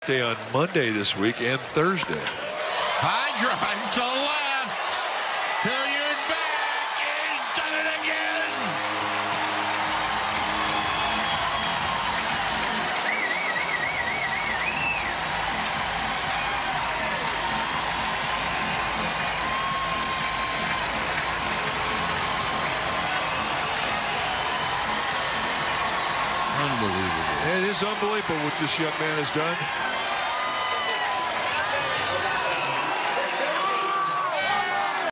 Day on Monday this week and Thursday. High drive to left. Hilliard back. He's done it again. Unbelievable. It is unbelievable what this young man has done.